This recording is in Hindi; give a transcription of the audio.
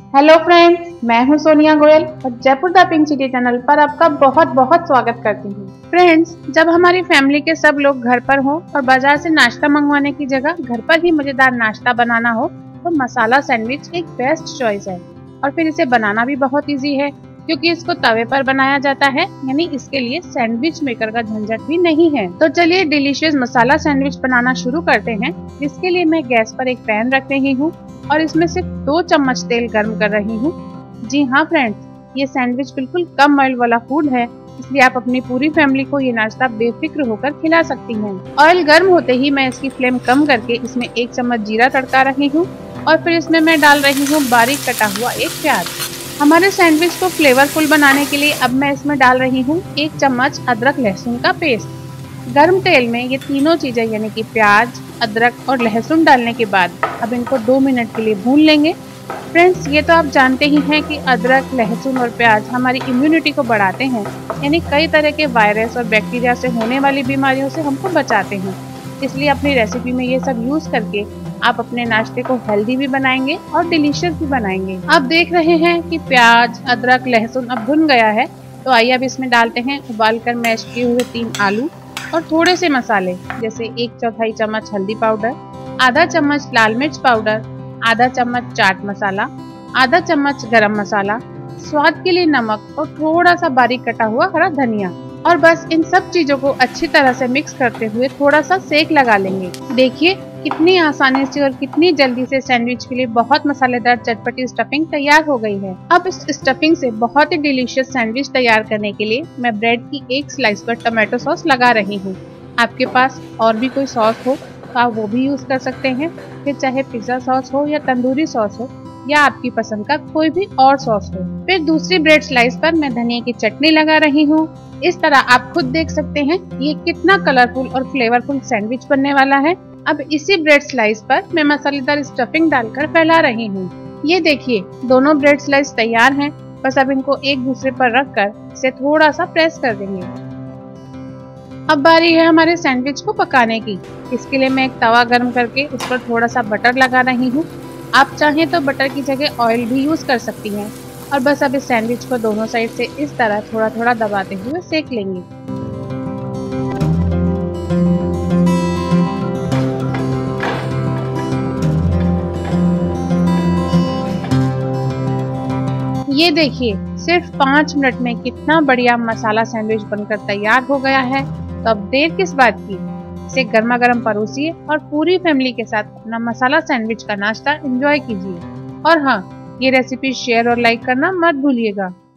हेलो फ्रेंड्स, मैं हूं सोनिया गोयल और Jaipur the pink city channel पर आपका बहुत बहुत स्वागत करती हूं। फ्रेंड्स, जब हमारी फैमिली के सब लोग घर पर हो और बाजार से नाश्ता मंगवाने की जगह घर पर ही मजेदार नाश्ता बनाना हो तो मसाला सैंडविच एक बेस्ट चॉइस है। और फिर इसे बनाना भी बहुत इजी है क्योंकि इसको तवे पर बनाया जाता है, यानी इसके लिए सैंडविच मेकर का झंझट भी नहीं है। तो चलिए डिलीशियस मसाला सैंडविच बनाना शुरू करते हैं। इसके लिए मैं गैस पर एक पैन रख रही हूँ और इसमें सिर्फ 2 चम्मच तेल गर्म कर रही हूँ। जी हाँ फ्रेंड्स, ये सैंडविच बिल्कुल कम ऑयल वाला फूड है, इसलिए आप अपनी पूरी फैमिली को ये नाश्ता बेफिक्र होकर खिला सकती हैं। ऑयल गर्म होते ही मैं इसकी फ्लेम कम करके इसमें 1 चम्मच जीरा तड़का रही हूँ और फिर इसमें मैं डाल रही हूँ बारीक कटा हुआ एक प्याज। हमारे सैंडविच को फ्लेवरफुल बनाने के लिए अब मैं इसमें डाल रही हूँ 1 चम्मच अदरक लहसुन का पेस्ट। गर्म तेल में ये तीनों चीजें यानी कि प्याज, अदरक और लहसुन डालने के बाद अब इनको 2 मिनट के लिए भून लेंगे। फ्रेंड्स, ये तो आप जानते ही हैं कि अदरक, लहसुन और प्याज हमारी इम्यूनिटी को बढ़ाते हैं, यानी कई तरह के वायरस और बैक्टीरिया से होने वाली बीमारियों से हमको बचाते हैं। इसलिए अपनी रेसिपी में ये सब यूज करके आप अपने नाश्ते को हेल्दी भी बनाएंगे और डिलीशियस भी बनाएंगे। आप देख रहे हैं कि प्याज, अदरक, लहसुन अब भुन गया है, तो आइए अब इसमें डालते हैं उबालकर मैश किए हुए 3 आलू और थोड़े से मसाले जैसे 1/4 चम्मच हल्दी पाउडर, आधा चम्मच लाल मिर्च पाउडर, आधा चम्मच चाट मसाला, आधा चम्मच गरम मसाला, स्वाद के लिए नमक और थोड़ा सा बारीक कटा हुआ हरा धनिया। और बस इन सब चीजों को अच्छी तरह से मिक्स करते हुए थोड़ा सा सेक लगा लेंगे। देखिए कितनी आसानी से और कितनी जल्दी से सैंडविच के लिए बहुत मसालेदार चटपटी स्टफिंग तैयार हो गई है। अब इस स्टफिंग से बहुत ही डिलीशियस सैंडविच तैयार करने के लिए मैं ब्रेड की एक स्लाइस पर टमाटो सॉस लगा रही हूँ। आपके पास और भी कोई सॉस हो तो आप वो भी यूज कर सकते हैं, फिर चाहे पिज्जा सॉस हो या तंदूरी सॉस हो या आपकी पसंद का कोई भी और सॉस हो। फिर दूसरी ब्रेड स्लाइस पर मैं धनिया की चटनी लगा रही हूँ। इस तरह आप खुद देख सकते हैं ये कितना कलरफुल और फ्लेवरफुल सैंडविच बनने वाला है। अब इसी ब्रेड स्लाइस पर मैं मसालेदार स्टफिंग डालकर फैला रही हूँ। ये देखिए दोनों ब्रेड स्लाइस तैयार हैं। बस अब इनको एक दूसरे पर रखकर इसे थोड़ा सा प्रेस कर देंगे। अब बारी है हमारे सैंडविच को पकाने की। इसके लिए मैं एक तवा गर्म करके उस पर थोड़ा सा बटर लगा रही हूँ। आप चाहें तो बटर की जगह ऑयल भी यूज कर सकती हैं। और बस अब इस सैंडविच को दोनों साइड से इस तरह थोड़ा थोड़ा दबाते हुए सेक लेंगे। ये देखिए सिर्फ 5 मिनट में कितना बढ़िया मसाला सैंडविच बनकर तैयार हो गया है। तो अब देर किस बात की, इसे गर्मा गर्म परोसिए और पूरी फैमिली के साथ अपना मसाला सैंडविच का नाश्ता एंजॉय कीजिए। और हाँ, ये रेसिपी शेयर और लाइक करना मत भूलिएगा।